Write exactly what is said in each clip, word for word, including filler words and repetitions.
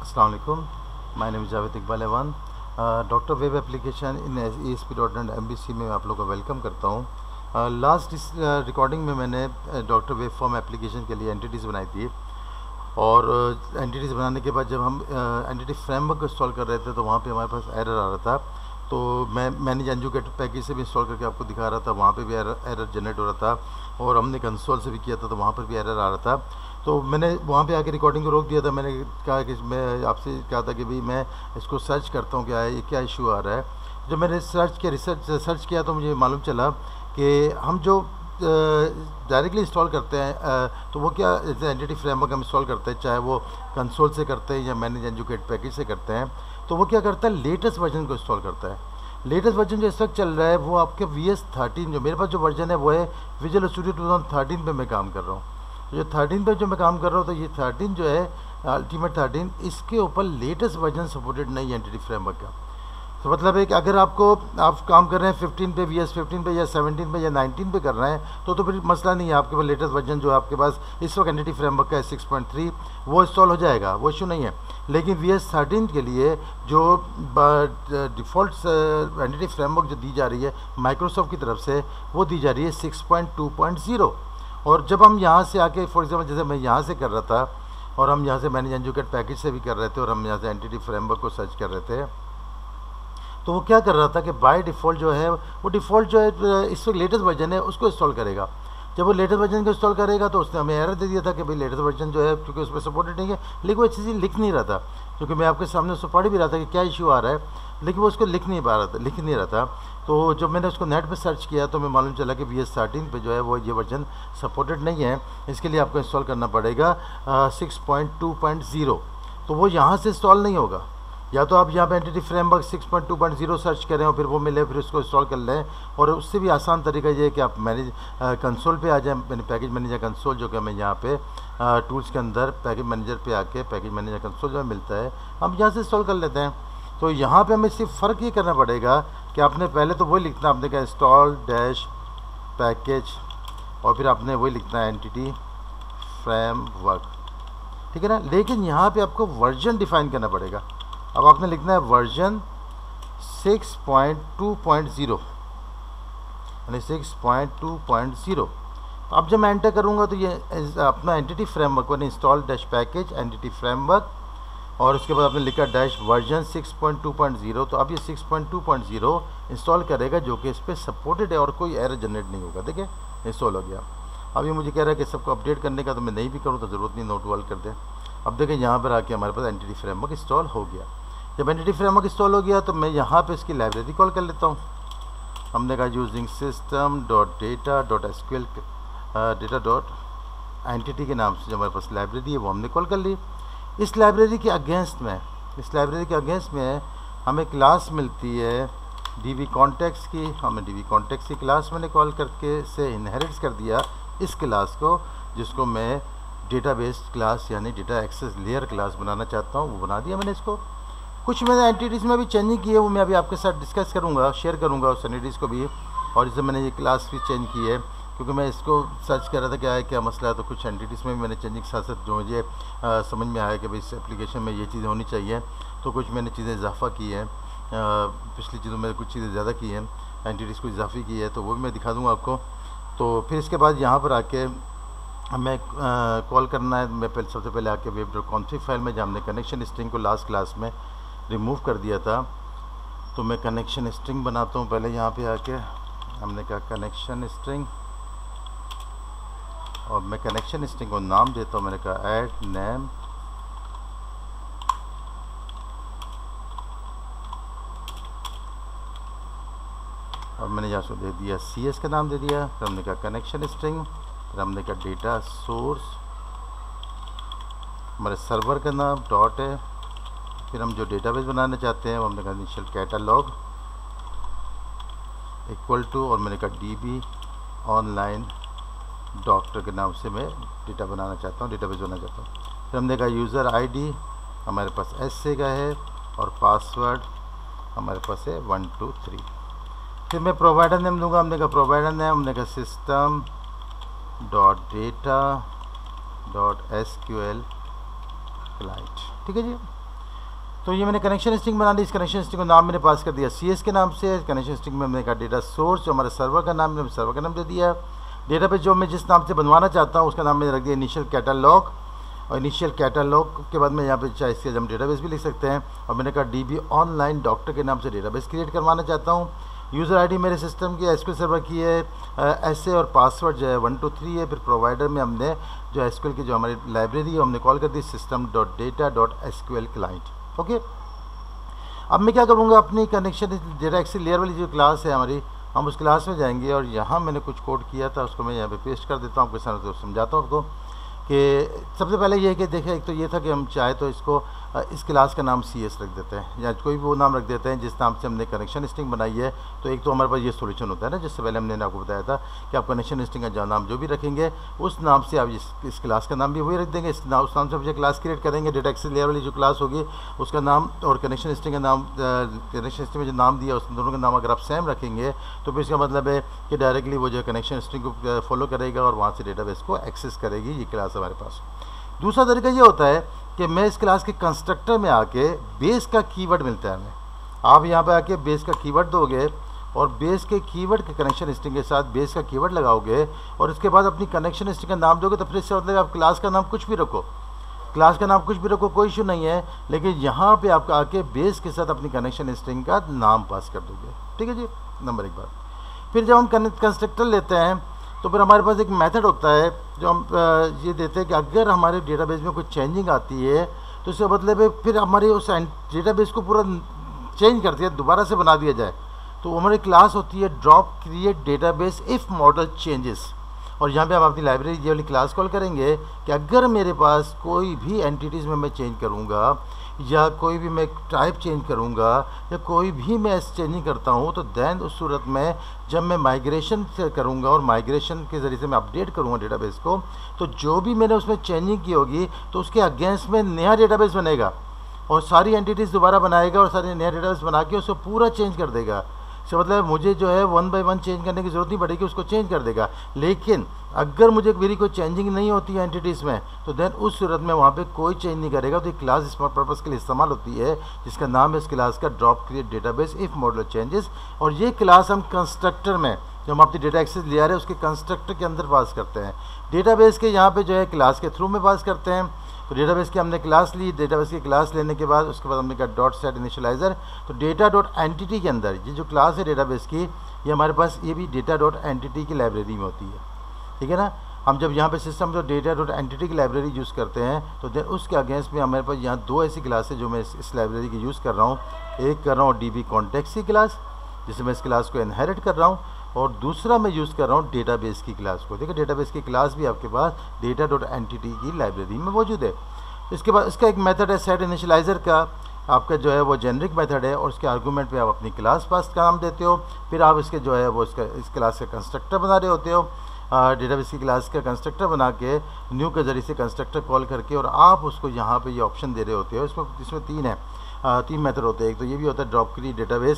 अस्सलाम वालेकुम, my name is Javed Iqbal Awan. Doctor web application in A S P dot net M V C में आप लोगों का वेलकम करता हूँ। लास्ट इस रिकॉर्डिंग में मैंने डॉक्टर वेब फॉर्म एप्लीकेशन के लिए एंटिटीज़ बनाई थी, और एंटिटीज़ बनाने के बाद जब हम एंटिटी फ्रेमवर्क को इंस्टॉल कर रहे थे तो वहाँ पे हमारे पास एरर आ रहा था। तो मैं मैनेज एंजुकेट पैकेज से भी इंस्टॉल करके आपको दिखा रहा था, वहाँ पे भी एरर एरर जनरेट हो रहा था, और हमने कंसोल से भी किया था तो वहाँ पर भी एरर आ रहा था। तो मैंने वहाँ पे आके रिकॉर्डिंग को रोक दिया था। मैंने कहा कि मैं आपसे कहा था कि भाई मैं इसको सर्च करता हूँ क्या है, ये क्या इशू आ रहा है। जब मैंने सर्च किया रिसर्च सर्च किया तो मुझे मालूम चला कि हम जो डायरेक्टली इंस्टॉल करते हैं तो वो क्या एंटिटी फ्रेमवर्क हम इंस्टॉल करते हैं, चाहे वो कंसोल से करते हैं या मैनेज एंजुकेट पैकेज से करते हैं, तो वो क्या करता है, लेटेस्ट वर्जन को इंस्टॉल करता है। लेटेस्ट वर्जन जो इस वक्त चल रहा है वो आपके वी एस थर्टीन, जो मेरे पास जो वर्जन है वो है visual studio two thousand thirteen पे मैं काम कर रहा हूँ। तो जो थर्टीन पे जो मैं काम कर रहा हूँ, तो ये थर्टीन जो है अल्टीमेट थर्टीन, इसके ऊपर लेटेस्ट वर्जन सपोर्टेड नहीं है एंटिटी फ्रेमवर्क का। तो मतलब है कि अगर आपको आप काम कर रहे हैं फिफ्टीन पे, वी एस फिफ्टीन पे या सेवनटीन पे या नाइनटीन पे कर रहे हैं तो तो फिर मसला नहीं है। आपके पास लेटेस्ट वर्जन जो आपके पास इस वक्त एंटिटी फ्रेमवर्क का है सिक्स पॉइंट थ्री, वो इंस्टॉल हो जाएगा, वो इशू नहीं है। लेकिन वी एस थर्टीन के लिए जो डिफ़ॉल्ट एंटिटी फ्रेमवर्क जो दी जा रही है माइक्रोसॉफ्ट की तरफ से, वो दी जा रही है six point two point zero. और जब हम यहाँ से आके फॉर एग्जाम्पल जैसे मैं यहाँ से कर रहा था, और हम यहाँ से मैनेज एंजुकेट पैकेज से भी कर रहे थे, और हम यहाँ से एंटिटी फ्रेमवर्क को सर्च कर रहे थे, तो वो क्या कर रहा था कि बाय डिफ़ॉल्ट जो है वो डिफ़ॉल्ट जो है इस वक्त लेटेस्ट वर्जन है उसको इंस्टॉल करेगा। जब वो लेटेस्ट वर्जन को इंस्टॉल करेगा तो उसने हमें एरर दे दिया था कि भाई लेटेस्ट वर्जन जो है क्योंकि उस पर सपोर्टेड नहीं है। लेकिन वो चीज़ें लिख नहीं रहा था, क्योंकि मैं आपके सामने उसको पढ़ भी रहा था कि क्या इशू आ रहा है, लेकिन वो उसको लिख नहीं पा रहा था लिख नहीं रहा था। तो जब मैंने उसको नेट पे सर्च किया तो मैं मालूम चला कि वी एस थर्टीन पे जो है वो ये वर्जन सपोर्टेड नहीं है। इसके लिए आपको इंस्टॉल करना पड़ेगा six point two point zero. तो वो यहाँ से इंस्टॉल नहीं होगा, या तो आप यहाँ पे entity framework six point two point zero search करें और फिर वो मिले, फिर उसको इंस्टॉल कर लें। और उससे भी आसान तरीका ये है कि आप मैनेज कंसोल पे आ जाएं, मैंने पैकेज मैनेजर कंसोल जो कि हमें यहाँ पे टूल्स के अंदर पैकेज मैनेजर पे आके पैकेज मैनेजर कंसोल जो मिलता है, हम यहाँ से इंस्टॉल कर लेते हैं। तो यहाँ पे हमें सिर्फ फ़र्क ये करना पड़ेगा कि आपने पहले तो वही लिखना, आपने कहा इंस्टॉल डैश पैकेज, और फिर आपने वही लिखना है एंटिटी फ्रेमवर्क, ठीक है ना। लेकिन यहाँ पे आपको वर्जन डिफ़ाइन करना पड़ेगा। अब आपने लिखना है version six point two point zero, यानी six point two point zero. अब जब मैं एंटर करूँगा तो ये अपना एंटिटी फ्रेमवर्क को install dash package entity framework, और उसके बाद आपने लिखा dash version six point two point zero. तो अब ये six point two point zero install करेगा, जो कि इस पर सपोर्टेड है और कोई एरर जनरेट नहीं होगा। देखिए इंस्टॉल हो गया। अब ये मुझे कह रहा है कि सबको अपडेट करने का, तो मैं नहीं भी करूँ तो ज़रूरत नहीं, नोट वाल कर दें। अब देखिए यहाँ पर आके हमारे पास एंटिटी फ्रेमवर्क इंस्टॉल हो गया। जब एंटिटी फ्रेमवर्क इंस्टॉल हो गया तो मैं यहाँ पे इसकी लाइब्रेरी कॉल कर लेता हूँ। हमने कहा using system dot data dot S Q L data dot entity के नाम से जो हमारे पास लाइब्रेरी है वो हमने कॉल कर ली। इस लाइब्रेरी के अगेंस्ट में इस लाइब्रेरी के अगेंस्ट में हमें क्लास मिलती है DbContext की। हमें DbContext की क्लास मैंने कॉल करके से इनहेरिट कर दिया इस क्लास को, जिसको मैं डेटाबेस क्लास यानी डेटा एक्सेस लेयर क्लास बनाना चाहता हूँ, वो बना दिया मैंने इसको। कुछ मैंने एंटिटीज़ में भी चेंजिंग की है, वो मैं अभी आपके साथ डिस्कस करूँगा, शेयर करूँगा उस एंटिटीज़ को भी। और इससे मैंने ये क्लास भी चेंज की है, क्योंकि मैं इसको सर्च कर रहा था क्या है क्या मसला है। तो कुछ एंटिटीज़ में भी मैंने चेंजिंग साथ साथ जो मुझे आ, समझ में आया कि भाई इस एप्लीकेशन में ये चीज़ें होनी चाहिए, तो कुछ मैंने चीज़ें इजाफा की हैं। पिछली चीज़ों में कुछ चीज़ें ज़्यादा की हैं, एंटिटीज़ को इजाफी की है, तो वो भी मैं दिखा दूँगा आपको। तो फिर इसके बाद यहाँ पर आके हमें कॉल करना है। मैं पहले सबसे पहले आके वेब डॉट कॉन्फिग फाइल में, जहाँ हमने कनेक्शन स्ट्रिंग को लास्ट क्लास में रिमूव कर दिया था, तो मैं कनेक्शन स्ट्रिंग बनाता हूँ पहले यहाँ पे आके। हमने कहा कनेक्शन स्ट्रिंग, और मैं कनेक्शन स्ट्रिंग को नाम देता हूँ, मैंने कहा ऐड नेम, और मैंने यहाँ से दे दिया सी एस का नाम दे दिया। फिर हमने कहा कनेक्शन स्ट्रिंग, फिर हमने कहा डेटा सोर्स, हमारे सर्वर का नाम डॉट है, फिर हम जो डेटाबेस बनाना चाहते हैं वो हमने कहा इनिशियल कैटलॉग इक्वल टू, और मैंने कहा डीबी ऑनलाइन डॉक्टर के नाम से मैं डेटा बनाना चाहता हूँ, डेटाबेस बनाना चाहता हूँ। फिर हमने कहा यूज़र आईडी हमारे पास एस से का है, और पासवर्ड हमारे पास है वन टू थ्री। फिर मैं प्रोवाइडर नेम दूंगा। हमने कहा प्रोवाइडर नेम, हमने कहा system dot data dot S Q L client, ठीक है जी। तो ये मैंने कनेक्शन स्ट्रिंग बना ली। इस कनेक्शन स्ट्रिंग को नाम मैंने पास कर दिया सी एस के नाम से। कनेक्शन स्ट्रिंग में मैंने कहा डेटा सोर्स जो हमारे सर्वर का नाम है, सर्वर का नाम दे दिया। डेटाबेस जो मैं जिस नाम से बनवाना चाहता हूँ उसका नाम मैंने रख दिया इनिशियल कैटलॉग, और इनिशियल कैटलॉग के बाद में यहाँ पे चाहे इसके हम डेटाबेस भी लिख सकते हैं। और मैंने कहा डीबी ऑनलाइन डॉक्टर के नाम से डेटाबेस क्रिएट करवाना चाहता हूँ। यूज़र आईडी मेरे सिस्टम की एसक्यूएल सर्वर की है ऐसे, और पासवर्ड जो है वन टू थ्री है। फिर प्रोवाइडर में हमने जो एसक्यूएल की जो हमारी लाइब्रेरी है हमने कॉल कर दी system dot data dot SQL client. Okay, अब मैं क्या करूँगा, अपनी कनेक्शन डेटा एक्सेल लेयर वाली जो क्लास है हमारी, हम उस क्लास में जाएंगे और यहाँ मैंने कुछ कोड किया था उसको मैं यहाँ पे पेस्ट कर देता हूँ। आपके साथ तो समझाता हूँ आपको कि सबसे पहले ये है कि देखिए, एक तो ये था कि हम चाहे तो इसको इस क्लास का नाम सी एस रख देते हैं या कोई भी वो नाम रख देते हैं जिस नाम से हमने कनेक्शन स्ट्रिंग बनाई है। तो एक तो हमारे पास ये सॉल्यूशन होता है ना, जिससे पहले हमने आपको बताया था कि आप कनेक्शन स्ट्रिंग का जो नाम जो भी रखेंगे उस नाम से आप इस, इस क्लास का नाम भी वही रख देंगे। इस नाम उस नाम से आप जो क्लास क्रिएट करेंगे डेटा एक्सेल लेयर वाली जो क्लास होगी उसका नाम और कनेक्शन स्ट्रिंग का नाम, कनेक्शन स्ट्रिंग में जो नाम दिया उस दोनों का नाम अगर आप सेम रखेंगे तो फिर इसका मतलब है कि डायरेक्टली वो जो कनेक्शन स्ट्रिंग को फॉलो करेगा और वहाँ से डेटाबेस को एक्सेस करेगी ये क्लास हमारे पास। दूसरा तरीका ये होता है कि मैं इस क्लास के कंस्ट्रक्टर में आके बेस का कीवर्ड मिलता है हमें। आप यहाँ पे आके बेस का कीवर्ड दोगे और बेस के कीवर्ड के कनेक्शन स्ट्रिंग के साथ बेस का कीवर्ड लगाओगे और इसके बाद अपनी कनेक्शन स्ट्रिंग का नाम दोगे, तो फिर इससे मतलब आप क्लास का नाम कुछ भी रखो, क्लास का नाम कुछ भी रखो, कोई इशू नहीं है। लेकिन यहाँ पे आप आके बेस के साथ अपनी कनेक्शन स्ट्रिंग का नाम पास कर दोगे। ठीक है जी, नंबर एक बात। फिर जब हम कंस्ट्रक्टर लेते हैं तो फिर हमारे पास एक मेथड होता है जो हम ये देते हैं कि अगर हमारे डेटाबेस में कोई चेंजिंग आती है तो इसका मतलब है फिर हमारे उस डेटाबेस को पूरा चेंज कर दिया, दोबारा से बना दिया जाए। तो हमारी क्लास होती है drop create database if model changes. और यहाँ पे हम अपनी लाइब्रेरी ये वाली क्लास कॉल करेंगे कि अगर मेरे पास कोई भी एंटिटीज़ में मैं चेंज करूँगा या कोई भी मैं टाइप चेंज करूँगा या कोई भी मैं चेंजिंग करता हूँ तो देन उस सूरत में जब मैं माइग्रेशन से करूँगा और माइग्रेशन के ज़रिए से मैं अपडेट करूँगा डेटाबेस को, तो जो भी मैंने उसमें चेंजिंग की होगी तो उसके अगेंस्ट में नया डेटाबेस बनेगा और सारी एंटिटीज़ दोबारा बनाएगा और सारे नया डेटाबेस बना के उसको पूरा चेंज कर देगा। इसका मतलब मुझे जो है वन बाय वन चेंज करने की ज़रूरत नहीं पड़ेगी, उसको चेंज कर देगा। लेकिन अगर मुझे मेरी कोई चेंजिंग नहीं होती है एंटिटीज़ में तो देन उस सूरत में वहाँ पे कोई चेंज नहीं करेगा। तो ये क्लास इस पर्पज़ के लिए इस्तेमाल होती है जिसका नाम है इस क्लास का drop create database if model changes. और ये क्लास हम कंस्ट्रक्टर में जो हम अपनी डेटा एक्सेस ले आ रहे हैं उसके कंस्ट्रक्टर के अंदर पास करते हैं। डेटाबेस के यहाँ पे जो है क्लास के थ्रू में पास करते हैं। तो डेटाबेस की हमने क्लास ली, डेटाबेस की क्लास लेने के बाद उसके बाद हमने कहा डॉट सेट इनिशियलाइजर। तो डेटा डॉट एंटिटी के अंदर ये जो क्लास है डेटाबेस की ये हमारे पास ये भी डेटा डॉट एंटिटी की लाइब्रेरी में होती है। ठीक है ना, हम जब यहाँ पे सिस्टम जो डेटा डॉट एंटिटी की लाइब्रेरी यूज़ करते हैं तो देन उसके अगेंस्ट में हमारे पास यहाँ दो ऐसी क्लासें जो मैं इस, इस लाइब्रेरी की यूज़ कर रहा हूँ। एक कर रहा हूँ DbContext की क्लास जिससे मैं इस क्लास को इनहेरिट कर रहा हूँ, और दूसरा मैं यूज़ कर रहा हूँ डेटाबेस की क्लास को। देखिए डेटाबेस की क्लास भी आपके पास डेटा डॉट एंटिटी की लाइब्रेरी में मौजूद है। इसके बाद इसका एक मेथड है सेट इनिशियलाइजर का, आपका जो है वो जेनरिक मेथड है और उसके आर्गूमेंट पे आप अपनी क्लास पास का नाम देते हो। फिर आप इसके जो है वो इसका इस क्लास का कंस्ट्रक्टर बना रहे होते हो, डेटाबेस की क्लास का कंस्ट्रक्टर बना के न्यू के ज़रिए से कंस्ट्रक्टर कॉल करके, और आप उसको यहाँ पे ये यह ऑप्शन दे रहे होते हो। इसमें इसमें तीन है, आ, तीन मेथड होते हैं। एक तो ये भी होता है ड्रॉप क्रिएट डेटाबेस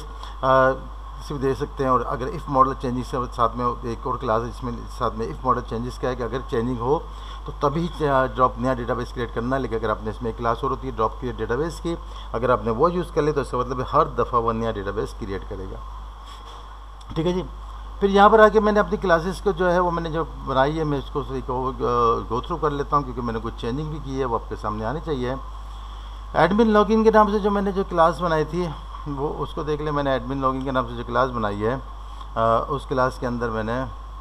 सिर्फ दे सकते हैं, और अगर इफ़ मॉडल चेंजेस के साथ में एक और क्लास है जिसमें साथ में इफ़ मॉडल चेंजेस का है कि अगर चेंजिंग हो तो तभी ड्रॉप नया डेटाबेस क्रिएट करना। लेकिन अगर आपने इसमें एक क्लास और होती है ड्रॉप क्रिएट डेटाबेस की, अगर आपने वो यूज़ कर ले तो इसका मतलब हर दफ़ा वो नया डेटाबेस क्रिएट करेगा। ठीक है जी। फिर यहाँ पर आके मैंने अपनी क्लासेस को जो है वो मैंने जो बनाई है मैं इसको गो थ्रू कर लेता हूँ क्योंकि मैंने कुछ चेंजिंग भी की है वो आपके सामने आनी चाहिए। एडमिन लॉगिन के नाम से जो मैंने जो क्लास बनाई थी वो उसको देख ले। मैंने एडमिन लॉगिन के नाम से जो क्लास बनाई है आ, उस क्लास के अंदर मैंने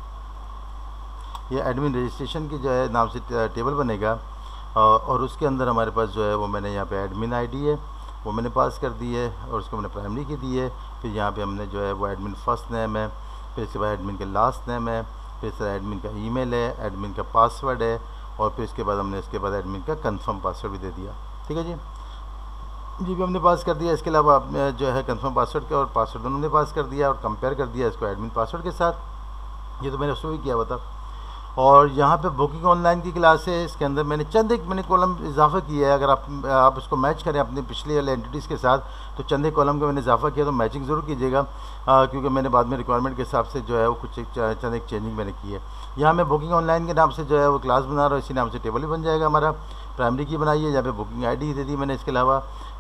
ये एडमिन रजिस्ट्रेशन की जो है नाम से टेबल बनेगा, आ, और उसके अंदर हमारे पास जो है वो मैंने यहाँ पे एडमिन आईडी है वो मैंने पास कर दी है और उसको मैंने प्राइमरी की दी है। फिर यहाँ पे हमने जो है वो एडमिन फर्स्ट नेम है, फिर इसके बाद एडमिन का लास्ट नेम है, फिर इसके बाद एडमिन का ईमेल है, एडमिन का पासवर्ड है, और फिर इसके बाद हमने इसके बाद एडमिन का कंफर्म पासवर्ड भी दे दिया। ठीक है जी, जी भी हमने पास कर दिया। इसके अलावा आपने जो है कंफर्म पासवर्ड का और पासवर्ड दोनों ने पास कर दिया और कंपेयर कर दिया इसको एडमिन पासवर्ड के साथ। ये तो मैंने उसमें भी किया हुआ था। और यहाँ पे बुकिंग ऑनलाइन की क्लास है, इसके अंदर मैंने चंद एक मैंने कॉलम इजाफा किया है। अगर आप आप इसको मैच करें अपने पिछले वाले एंटिटीज़ के साथ तो चंद एक कॉलम का मैंने इजाफा किया, तो मैचिंग ज़रूर कीजिएगा क्योंकि मैंने बाद में रिक्वायरमेंट के हिसाब से जो है वो कुछ एक चंद एक चेंजिंग मैंने की है। यहाँ मैं बुकिंग ऑनलाइन के नाम से जो है वो क्लास बना रहा हूँ, इसी नाम से टेबल भी बन जाएगा हमारा। प्राइमरी की बनाई है, यहाँ पे बुकिंग आईडी दे दी मैंने। इसके अलावा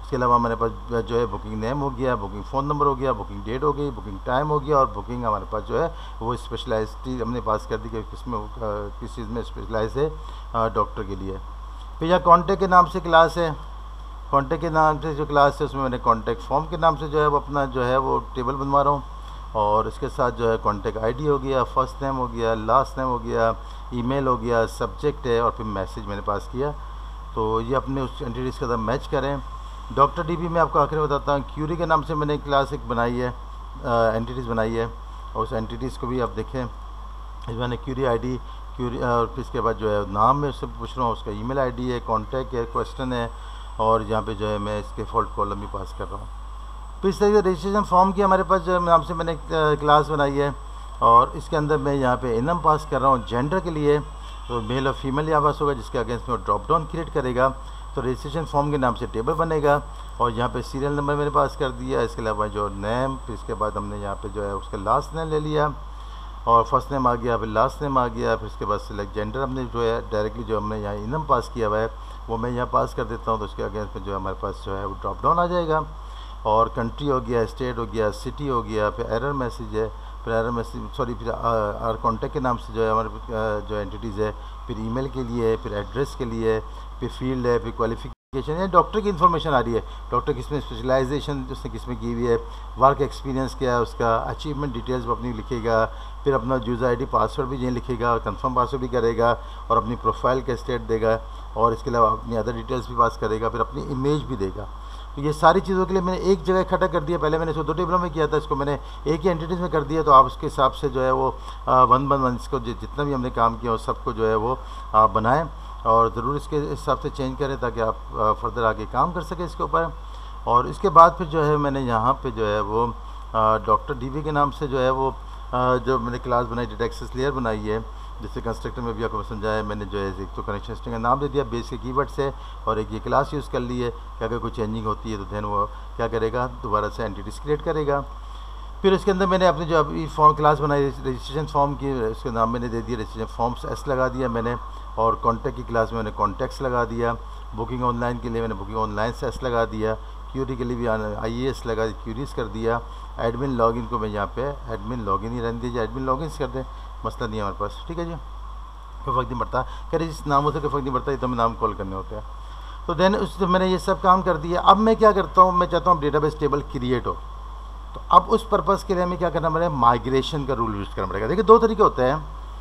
इसके अलावा हमारे पास जो है बुकिंग नेम हो गया, बुकिंग फ़ोन नंबर हो गया, बुकिंग डेट हो गई, बुकिंग टाइम हो गया, और बुकिंग हमारे पास जो है वो स्पेशलाइज्ड हमने पास कर दी कि किस में किस चीज़ में स्पेशलाइज है डॉक्टर के लिए। फिर यहाँ कॉन्टैक्ट के नाम से क्लास है, कॉन्टैक्ट के नाम से जो क्लास है उसमें मैंने कॉन्टैक्ट फॉर्म के नाम से जो है वो अपना जो है वो टेबल बनवा रहा हूँ, और इसके साथ जो है कॉन्टैक्ट आईडी हो गया, फर्स्ट नेम हो गया, लास्ट नेम हो गया, ईमेल हो गया, सब्जेक्ट है, और फिर मैसेज मैंने पास किया। तो ये अपने उस एंटिटीज़ के साथ मैच करें। डॉक्टर डीबी में आपको आखिर बताता हूँ, क्यूरी के नाम से मैंने क्लास एक बनाई है, एंटिटीज़ बनाई है, और उस एंटिटीज़ को भी आप देखें। इसमें मैंने क्यूरी आईडी, क्यूरी और फिर इसके बाद जो है नाम में उससे पूछ रहा हूँ, उसका ईमेल आईडी है, कॉन्टैक्ट है, क्वेश्चन है, और यहाँ पे जो है मैं इसके फॉल्ट कॉलम भी पास कर रहा हूँ। फिर इस तरीके से रजिस्ट्रेशन फॉर्म की हमारे पास जो नाम से मैंने क्लास बनाई है, और इसके अंदर मैं यहाँ पे इनम पास कर रहा हूँ जेंडर के लिए, तो मेल और फीमेल यहाँ पास होगा, जिसके अगेंस्ट में ड्रॉप डाउन क्रिएट करेगा, तो रजिस्ट्रेशन फॉर्म के नाम से टेबल बनेगा, और यहाँ पे सीरियल नंबर मैंने पास कर दिया। इसके अलावा जो नेम, फिर इसके बाद हमने यहाँ पे जो है उसका लास्ट नेम ले लिया, और फर्स्ट नेम आ गया, फिर लास्ट नेम आ गया, फिर इसके बाद सिलेक्ट जेंडर हमने जो है डायरेक्टली जो हमने यहाँ इनम पास किया हुआ है वो मैं यहाँ पास कर देता हूँ, तो उसके अगेंस्ट में जो है हमारे पास जो है वो ड्रॉप डाउन आ जाएगा। और कंट्री हो गया, स्टेट हो गया, सिटी हो गया, फिर एरर मैसेज है, फिर एरर मैसेज सॉरी फिर आर कॉन्टैक्ट के नाम से जो है हमारे जो एंटिटीज़ है, फिर ईमेल के लिए, फिर एड्रेस के लिए, फिर फील्ड है, फिर क्वालिफिकेशन है, डॉक्टर की इन्फॉर्मेशन आ रही है, डॉक्टर किसमें स्पेशलाइजेशन उसने किसमें की हुई है, वर्क एक्सपीरियंस क्या है उसका, अचीवमेंट डिटेल्स वो अपनी लिखेगा, फिर अपना यूज़र आईडी पासवर्ड भी यहीं लिखेगा, कंफर्म पासवर्ड भी करेगा, और अपनी प्रोफाइल का स्टेट देगा, और इसके अलावा अपनी अदर डिटेल्स भी पास करेगा, फिर अपनी इमेज भी देगा। तो ये सारी चीज़ों के लिए मैंने एक जगह इकट्ठा कर दिया। पहले मैंने इसको दो टेबलों में किया था, इसको मैंने एक ही एंटिटीज़ में कर दिया। तो आप उसके हिसाब से जो है वो वन वन वन इसको जितना भी हमने काम किया उस सबको जो है वो आप बनाएं, और ज़रूर इसके हिसाब से चेंज करें ताकि आप फर्दर आगे काम कर सकें इसके ऊपर। और इसके बाद फिर जो है मैंने यहाँ पे जो है वो डॉक्टर डीबी के नाम से जो है वो जो मैंने क्लास बनाई, डेटा एक्सेस लेयर बनाई है, जिससे कंस्ट्रक्टर में भी आपको समझाया मैंने जो है एक तो कनेक्शन स्ट्रिंग का नाम दे दिया बेस के कीवर्ड से, और एक ये क्लास यूज़ कर ली है कि अगर कोई चेंजिंग होती है तो देन वो क्या करेगा, दोबारा से एंटिटीज क्रिएट करेगा। फिर इसके अंदर मैंने अपने जो अभी फॉर्म क्लास बनाई रजिस्ट्रेशन फॉर्म की, उसके नाम मैंने दे दिया रजिस्ट्रेशन फॉर्म्स एस लगा दिया मैंने, और कॉन्टैक्ट की क्लास में मैंने कॉन्टैक्ट्स लगा दिया, बुकिंग ऑनलाइन के लिए मैंने बुकिंग ऑनलाइन से एस लगा दिया, क्यूरी के लिए भी आई ए एस लगा क्यूरीज कर दिया, एडमिन लॉगिन को मैं यहाँ पे एडमिन लॉगिन ही रहने दीजिए, एडमिन लॉगिन कर दें, मसला नहीं है हमारे पास, ठीक है जी, कोई फ़र्क नहीं पड़ता, कह रहे जिस नाम होता है कोई फ़र्क नहीं पड़ता, ये तो नाम कॉल करने होते हैं। तो देन उस तो मैंने ये सब काम कर दिया। अब मैं क्या करता हूँ, मैं चाहता हूँ डेटाबेस टेबल क्रिएट हो, तो अब उस पर्पज़ के लिए हमें क्या करना पड़ेगा, माइग्रेशन का रूल यूज़ करना पड़ेगा। देखिए दो तरीके होते हैं,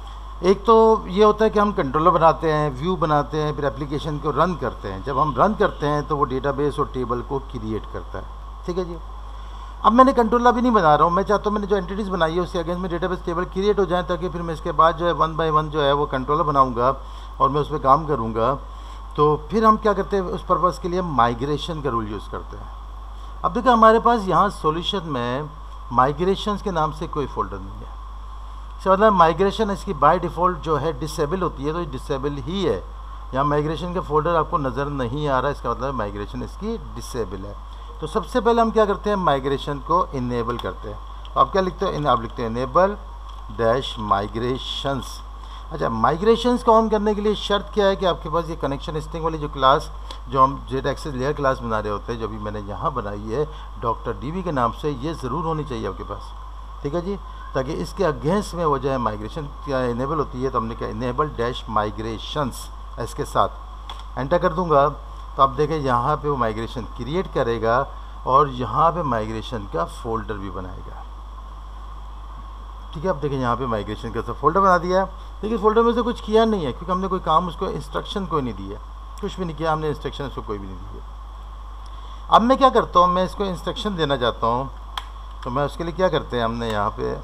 एक तो ये होता है कि हम कंट्रोलर बनाते हैं, व्यू बनाते हैं, फिर एप्लीकेशन को रन करते हैं। जब हम रन करते हैं तो वो डेटाबेस और टेबल को क्रिएट करता है, ठीक है जी। अब मैंने कंट्रोलर भी नहीं बना रहा हूँ, मैं चाहता हूँ मैंने जो एंटिटीज़ बनाई है उसके अगेंस्ट में डेटाबेस टेबल क्रिएट हो जाए, ताकि फिर मैं इसके बाद जो है वन बाय वन जो है वो कंट्रोलर बनाऊँगा और मैं उस पर काम करूँगा। तो फिर हम क्या करते हैं, उस पर्पज़ के लिए माइग्रेशन का रूल यूज़ करते हैं। अब देखिए हमारे पास यहाँ सॉल्यूशन में माइग्रेशंस के नाम से कोई फोल्डर नहीं है, इसका मतलब माइग्रेशन इसकी बाय डिफ़ॉल्ट जो है डिसेबल होती है, तो ये डिसेबल ही है। यहाँ माइग्रेशन का फोल्डर आपको नज़र नहीं आ रहा, इसका मतलब माइग्रेशन इसकी डिसेबल है। तो सबसे पहले हम क्या करते हैं, माइग्रेशन को इनेबल करते हैं। तो आप क्या लिखते हैं, आप लिखते हैं इनेबल डैश माइग्रेशंस। अच्छा, माइग्रेशंस को ऑन करने के लिए शर्त क्या है कि आपके पास ये कनेक्शन स्ट्रिंग वाली जो क्लास जो हम डेटा एक्सेस लेयर क्लास बना रहे होते हैं, जो भी मैंने यहाँ बनाई है डॉक्टर डीबी के नाम से, ये ज़रूर होनी चाहिए आपके पास, ठीक है जी, ताकि इसके अगेंस्ट में वो जो है माइग्रेशन क्या इनेबल होती है। तो हमने क्या इनेबल डैश माइग्रेशंस इसके साथ एंटर कर दूंगा, तो आप देखें यहाँ पे वो माइग्रेशन क्रिएट करेगा और यहाँ पे माइग्रेशन का फोल्डर भी बनाएगा, ठीक है। आप देखें यहाँ पे माइग्रेशन का सब फोल्डर बना दिया है, लेकिन फोल्डर में से कुछ किया नहीं है क्योंकि हमने कोई काम उसको इंस्ट्रक्शन कोई नहीं दिया, कुछ भी नहीं किया हमने, इंस्ट्रक्शन उसको कोई भी नहीं दिया। अब मैं क्या करता हूँ, मैं इसको इंस्ट्रक्शन देना चाहता हूँ, तो मैं उसके लिए क्या करते हैं, हमने यहाँ पे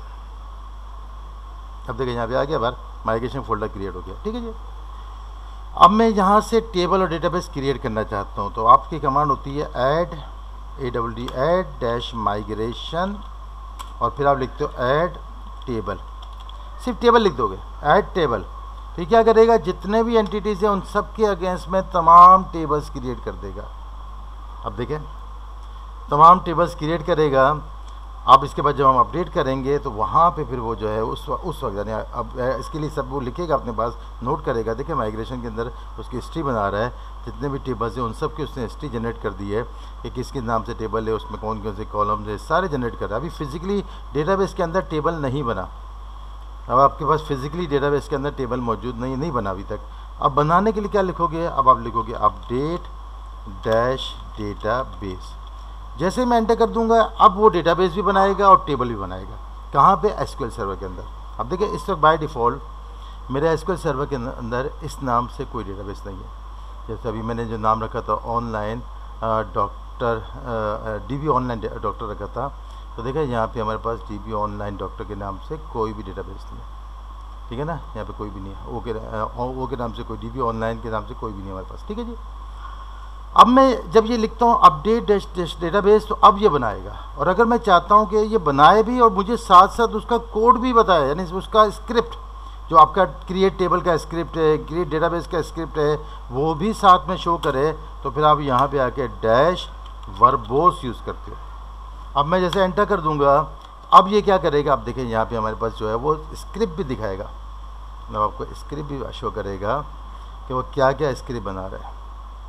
अब देखिए यहाँ पे आ गया बार माइग्रेशन फोल्डर क्रिएट हो गया, ठीक है जी। अब मैं यहाँ से टेबल और डेटाबेस क्रिएट करना चाहता हूँ, तो आपकी कमांड होती है add A double D add dash migration, और फिर आप लिखते हो ऐड टेबल, सिर्फ टेबल लिख दोगे, ऐड टेबल। फिर क्या करेगा, जितने भी एंटिटीज़ हैं उन सब के अगेंस्ट में तमाम टेबल्स क्रिएट कर देगा। अब देखें तमाम टेबल्स क्रिएट करेगा, अब इसके बाद जब हम अपडेट करेंगे तो वहाँ पे फिर वो जो है उस उस वक्त यानी अब इसके लिए सब वो लिखेगा अपने पास, नोट करेगा। देखिए माइग्रेशन के अंदर उसकी हिस्ट्री बना रहा है, जितने भी टेबल्स हैं उन सब की उसने हिस्ट्री जनरेट कर दी है कि किसके नाम से टेबल है, उसमें कौन कौन से कॉलम्स है, सारे जनरेट कर रहा है। अभी फिजिकली डेटाबेस के अंदर टेबल नहीं बना, अब आपके पास फिजिकली डेटाबेस के अंदर टेबल मौजूद नहीं नहीं बना अभी तक। अब बनाने के लिए क्या लिखोगे, अब आप लिखोगे अपडेट डैश डेटाबेस। जैसे मैं एंटर कर दूंगा अब वो डेटाबेस भी बनाएगा और टेबल भी बनाएगा। कहाँ पे, एसक्यूएल सर्वर के अंदर। अब देखिए इस वक्त बाय डिफ़ॉल्ट मेरे एसक्यूएल सर्वर के अंदर इस नाम से कोई डेटाबेस नहीं है। जैसे अभी मैंने जो नाम रखा था online doctor DB online doctor रखा था, तो देखिए यहाँ पे हमारे पास डीबी ऑनलाइन डॉक्टर के नाम से कोई भी डेटाबेस नहीं है। ठीक है ना, यहाँ पे कोई भी नहीं है। ओ के ओ के नाम से कोई, डीबी ऑनलाइन के नाम से कोई भी नहीं है हमारे पास। ठीक है जी। अब मैं जब ये लिखता हूँ अपडेट डेटाबेस तो अब ये बनाएगा, और अगर मैं चाहता हूँ कि ये बनाए भी और मुझे साथ साथ उसका कोड भी बताए, यानी उसका स्क्रिप्ट जो आपका क्रिएट टेबल का स्क्रिप्ट है, क्रिएट डेटाबेस का स्क्रिप्ट है, वो भी साथ में शो करे, तो फिर आप यहाँ पे आके डैश वर्बोस यूज़ करते हो। अब मैं जैसे एंटर कर दूंगा अब ये क्या करेगा, अब देखें यहाँ पे हमारे पास जो है वो स्क्रिप्ट भी दिखाएगा, मतलब आपको स्क्रिप्ट भी शो करेगा कि वो क्या क्या स्क्रिप्ट बना रहा है।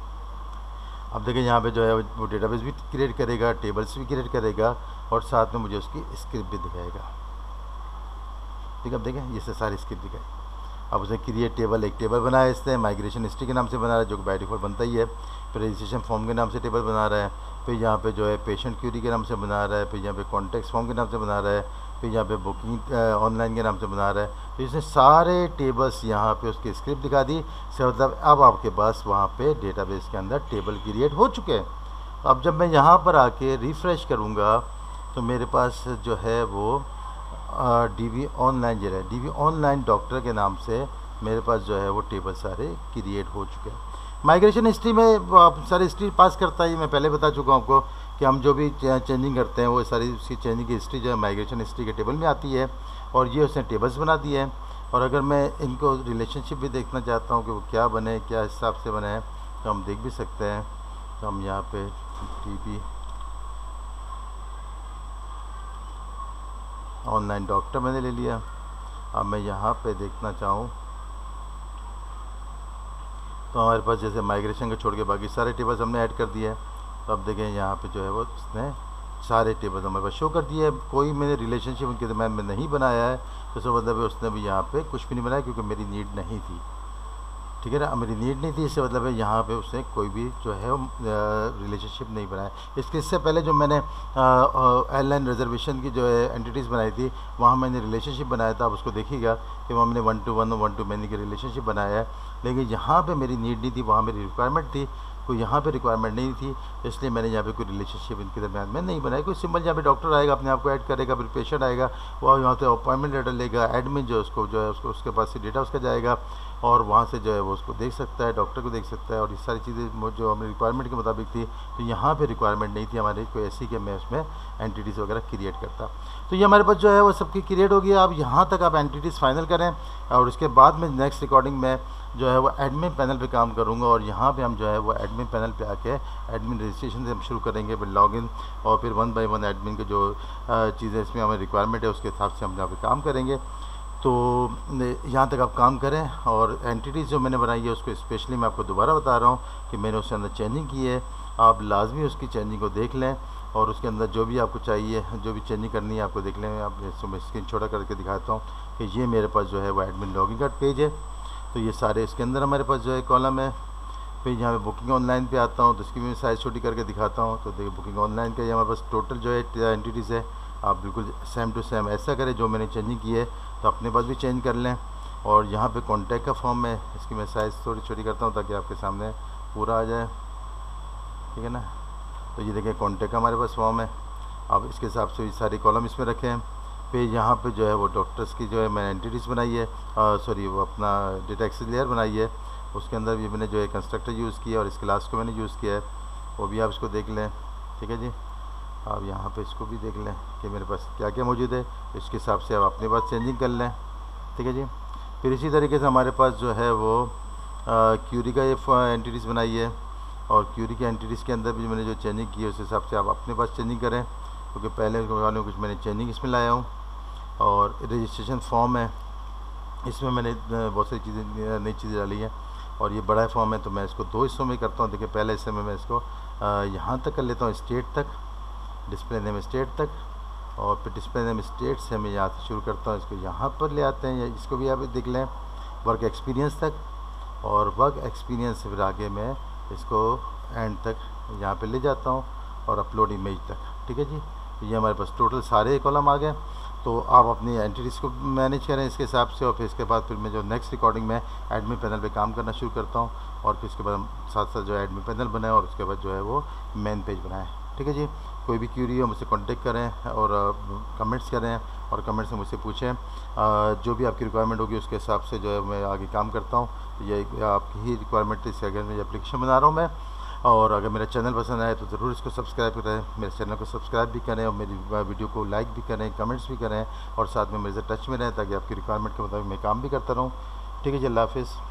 अब देखिए यहाँ पे जो है वो डेटाबेस भी क्रिएट करेगा, टेबल्स भी क्रिएट करेगा, और साथ में मुझे उसकी स्क्रिप्ट भी दिखाएगा। ठीक है, अब देखें ये से सारी स्क्रिप्ट दिखाई। अब उसने क्रिएट टेबल एक टेबल बनाया, इसने माइग्रेशन हिस्ट्री के नाम से बना रहा है जो कि बाय डिफॉल्ट बनता ही है, फिर रजिस्ट्रेशन फॉर्म के नाम से टेबल बना रहा है, फिर यहाँ पे जो है पेशेंट क्यूरी के नाम से बना रहा है, फिर यहाँ पे कॉन्टेक्स्ट फॉर्म के नाम से बना रहा है, फिर यहाँ पे बुकिंग ऑनलाइन के नाम से बना रहा है। तो इसने सारे टेबल्स यहाँ पे उसकी स्क्रिप्ट दिखा दी, से मतलब अब आपके पास वहाँ पे डेटाबेस के अंदर टेबल क्रिएट हो चुके हैं। अब जब मैं यहाँ पर आके रिफ़्रेश करूँगा तो मेरे पास जो है वो डीबी ऑनलाइन जो है डीबी ऑनलाइन डॉक्टर के नाम से मेरे पास जो है वो टेबल सारे क्रिएट हो चुके हैं। माइग्रेशन हिस्ट्री में आप सारी हिस्ट्री पास करता ही, मैं पहले बता चुका हूँ आपको कि हम जो भी चेंजिंग करते हैं वो सारी उसकी चेंजिंग की हिस्ट्री जो है माइग्रेशन हिस्ट्री के टेबल में आती है, और ये उसने टेबल्स बना दिए हैं। और अगर मैं इनको रिलेशनशिप भी देखना चाहता हूँ कि वो क्या बने, क्या हिसाब से बने हैं, तो हम देख भी सकते हैं। तो हम यहाँ पे डीबी ऑनलाइन डॉक्टर मैंने ले लिया। अब मैं यहाँ पे देखना चाहूँ तो हमारे पास जैसे माइग्रेशन को छोड़ के बाकी सारे टेबल्स हमने ऐड कर दिए हैं। तो अब देखें यहाँ पे जो है वो उसने सारे टेबल्स हमारे पास शो कर दिए है। कोई मैंने रिलेशनशिप उनके दरम्यान में नहीं बनाया है, तो इसका मतलब है उसने भी यहाँ पे कुछ भी नहीं बनाया क्योंकि मेरी नीड नहीं थी। ठीक है ना, मेरी नीड नहीं थी, इससे मतलब है यहाँ पे उसने कोई भी जो है रिलेशनशिप नहीं बनाया। इसके इससे पहले जो मैंने एयरलाइन रिजर्वेशन की जो है एंटिटीज़ बनाई थी वहाँ मैंने रिलेशनशिप बनाया था। आप उसको देखिएगा कि वहाँ मैंने one to one one to many की रिलेशनशिप बनाया है, लेकिन यहाँ पे मेरी नीड नहीं थी, वहाँ मेरी रिक्वायरमेंट थी, कोई यहाँ पे रिक्वायरमेंट नहीं थी, इसलिए मैंने यहाँ पे कोई रिलेशनशिप इनके दरम्यान में नहीं बनाई। कोई सिंपल यहाँ पे डॉक्टर आएगा अपने आप को ऐड करेगा, फिर पेशेंट आएगा वो यहाँ से अपॉइंटमेंट लेटर लेगा, एडमिन जो उसको जो है उसको उसके पास से डेटा उसका जाएगा और वहाँ से जो है वो उसको देख सकता है, डॉक्टर को देख सकता है, और ये सारी चीज़ें जो हमारी रिक्वायरमेंट के मुताबिक थी। तो यहाँ पे रिक्वायरमेंट नहीं थी हमारी कोई ऐसी कि मैं उसमें एंटिटीज़ वगैरह क्रिएट करता। तो ये हमारे पास जो है वो सबकी क्रिएट हो गया। अब यहाँ तक आप एंटिटीज़ फाइनल करें, और उसके बाद में नेक्स्ट रिकॉर्डिंग में जो है वो एडमिन पैनल पे काम करूँगा, और यहाँ पे हम जो है वो एडमिन पैनल पे आके एडमिन रजिस्ट्रेशन से हम शुरू करेंगे, फिर लॉगिन, और फिर वन बाय वन एडमिन के जो चीज़ें इसमें हमें रिक्वायरमेंट है उसके हिसाब से हम यहाँ पे काम करेंगे। तो यहाँ तक आप काम करें, और एंटिटीज़ जो मैंने बनाई है उसको स्पेशली मैं आपको दोबारा बता रहा हूँ कि मैंने उसके अंदर चेंजिंग की है। आप लाजमी उसकी चेंजिंग को देख लें, और उसके अंदर जो भी आपको चाहिए, जो भी चेंजिंग करनी है आपको देख लें। आप इसको मैं स्क्रीन छोटा करके दिखाता हूँ कि ये मेरे पास जो है वो एडमिन लॉगिन का पेज है। तो ये सारे इसके अंदर हमारे पास जो है कॉलम है। फिर यहाँ पे बुकिंग ऑनलाइन पे आता हूँ तो इसकी भी मैं साइज़ छोटी करके दिखाता हूँ। तो देखिए बुकिंग ऑनलाइन का ये हमारे पास टोटल जो है एंटिटीज़ है। आप बिल्कुल सेम टू सेम ऐसा करें, जो मैंने चेंजिंग की है तो अपने पास भी चेंज कर लें। और यहाँ पे कॉन्टैक्ट का फॉर्म है, इसकी मैं साइज़ थोड़ी छोटी करता हूँ ताकि आपके सामने पूरा आ जाए। ठीक है ना, तो ये देखिए कॉन्टैक्ट का हमारे पास फॉर्म है। अब इसके हिसाब से ये सारे कॉलम इसमें रखे हैं। फिर यहाँ पे जो है वो डॉक्टर्स की जो है मैंने एंटिटीज़ बनाई है, सॉरी वो अपना डेटा एक्सेस लेयर बनाई है। उसके अंदर भी मैंने जो है कंस्ट्रक्टर यूज़ किया और इस क्लास को मैंने यूज़ किया है, वो भी आप इसको देख लें। ठीक है जी, आप यहाँ पे इसको भी देख लें कि मेरे पास क्या क्या मौजूद है, इसके हिसाब से आप अपने पास चेंजिंग कर लें। ठीक है जी, फिर इसी तरीके से हमारे पास जो है वो क्यूरी का ये एंटिटीज़ बनाई है, और क्यूरी के एंटिटीज़ के अंदर भी मैंने जो चेंजिंग की है उस हिसाब से आप अपने पास चेंजिंग करें। क्योंकि पहले वाले कुछ मैंने चेंजिंग इसमें लाया हूँ। और रजिस्ट्रेशन फॉर्म है, इसमें मैंने बहुत सारी चीज़ें नई चीज़ें डाली हैं। और ये बड़ा फॉर्म है तो मैं इसको दो हिस्सों में करता हूँ। देखिए पहले हिस्से में मैं इसको यहाँ तक कर लेता हूँ, स्टेट तक, डिस्प्ले नेम स्टेट तक, और फिर डिस्प्ले नेम स्टेट से मैं यहाँ से शुरू करता हूँ, इसको यहाँ पर ले आते हैं, या इसको भी आप देख लें वर्क एक्सपीरियंस तक, और वर्क एक्सपीरियंस से फिर आगे मैं इसको एंड तक यहाँ पे ले जाता हूँ और अपलोड इमेज तक। ठीक है जी, ये हमारे पास टोटल सारे कॉलम आ गए। तो आप अपनी एंटिटीज़ को मैनेज करें इसके हिसाब से, और फिर इसके बाद फिर मैं जो नेक्स्ट रिकॉर्डिंग में एडमिन पैनल पे काम करना शुरू करता हूँ, और फिर उसके बाद हम साथ साथ जो एडमिन पैनल बनाए और उसके बाद जो है वो मेन पेज बनाएं। ठीक है जी, कोई भी क्यूरी हो मुझसे कांटेक्ट करें और कमेंट्स करें, और कमेंट्स में मुझसे पूछें, जो भी आपकी रिक्वायरमेंट होगी उसके हिसाब से जो है मैं आगे काम करता हूँ। ये आपकी ही रिक्वायरमेंट थी, इसके अगर मैं एप्लीकेशन बना रहा हूँ मैं। और अगर मेरा चैनल पसंद आए तो ज़रूर इसको सब्सक्राइब करें, मेरे चैनल को सब्सक्राइब भी करें, और मेरी वीडियो को लाइक भी करें, कमेंट्स भी करें, और साथ में मेरे से टच में रहें ताकि आपकी रिक्वायरमेंट के मुताबिक मैं काम भी करता रहूँ। ठीक है जी, अल्लाह हाफ़िज़।